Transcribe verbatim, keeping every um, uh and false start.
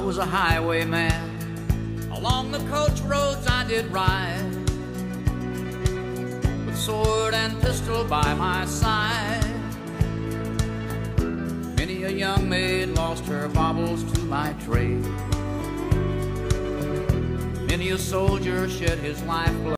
was a highwayman. Along the coach roads I did ride, with sword and pistol by my side. Many a young maid lost her baubles to my trade. Many a soldier shed his lifeblood